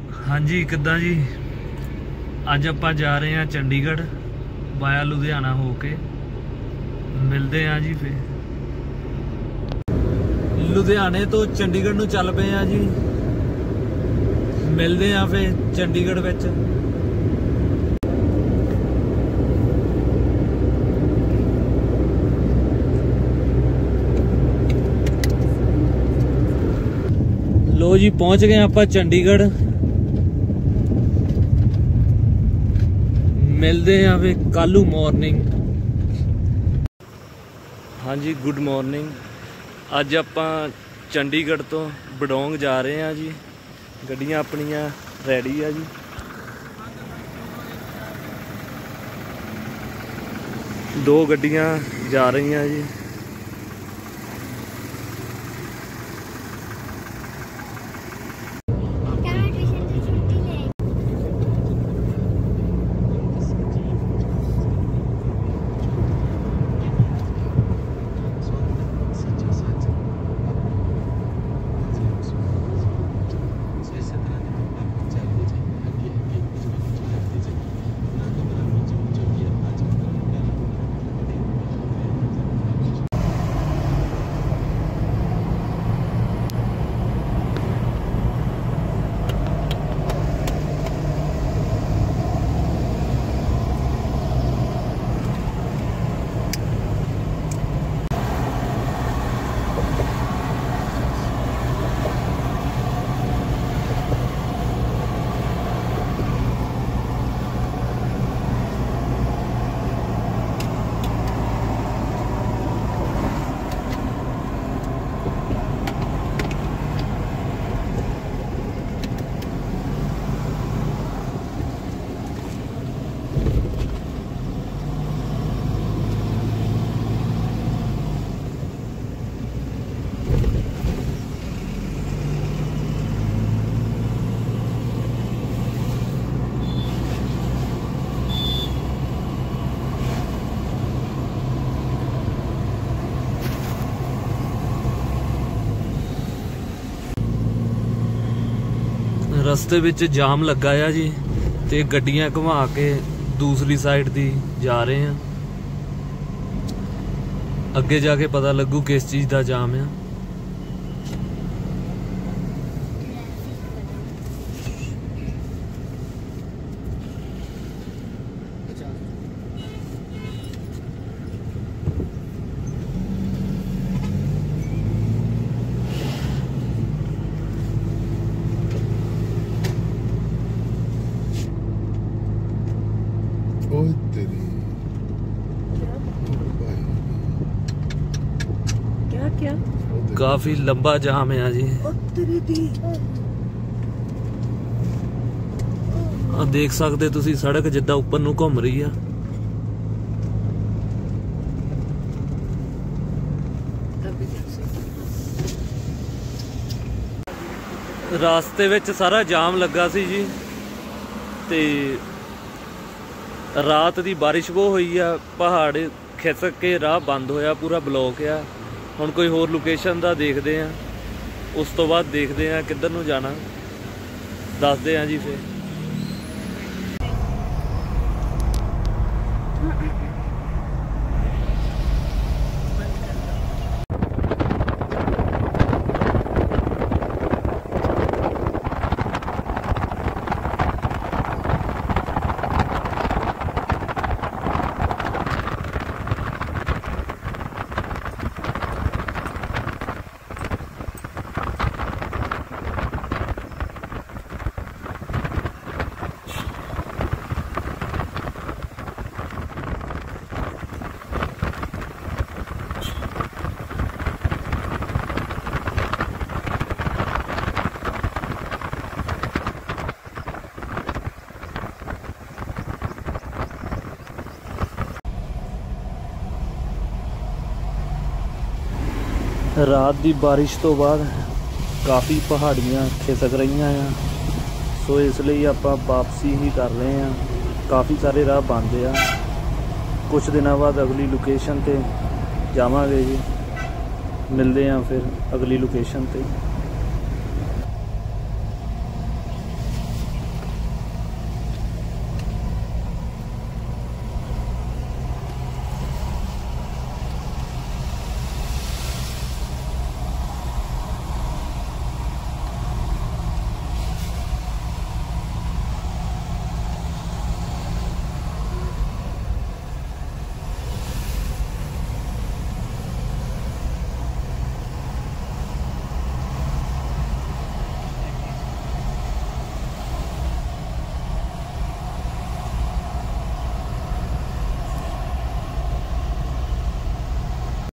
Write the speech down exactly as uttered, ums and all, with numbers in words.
हाँ जी किद्दां जी अज आपां जा रहे हैं चंडीगढ़ वाया लुधियाना होके मिलते हैं जी। फिर लुधियाने तो चंडीगढ़ नूं चल पे हैं जी, मिलते हैं फिर चंडीगढ़ विच। लो जी पहुंच गए आप चंडीगढ़, मिलते हैं फिर कल मॉर्निंग। हाँ जी गुड मॉर्निंग। अज आप चंडीगढ़ तो बडोंग जा रहे हैं जी, गड्डियां अपनियां रेडी है जी। दो गड्डियां जा रही हैं जी। रस्ते विच जाम लगा है जी, ते गड्डियां घुमा के दूसरी साइड दी जा रहे हैं। अगे जाके पता लगू किस चीज़ का जाम है। क्या क्या काफी लंबा जाम है जी। आ देख सकते तुसी सड़क जिद्दां उपर नूं घूम रही है। रास्ते विच सारा जाम लगा सी जी, ते रात दी बारिश बहुत हुई है, पहाड़ खिसक के राह बंद होया, पूरा ब्लॉक आ। हुण कोई होर लोकेशन दा देखते हैं, उस तो बाद देखते हैं किधर नूं जाना, दसदे हैं जी। फिर रात की बारिश तो बाद काफ़ी पहाड़ियाँ खिसक रही हैं, सो इसलिए आप वापसी ही कर रहे हैं। काफ़ी सारे राह बंद आ। कुछ दिनों बाद अगली लोकेशन पे जावांगे जी, मिलते हैं फिर अगली लोकेशन पे।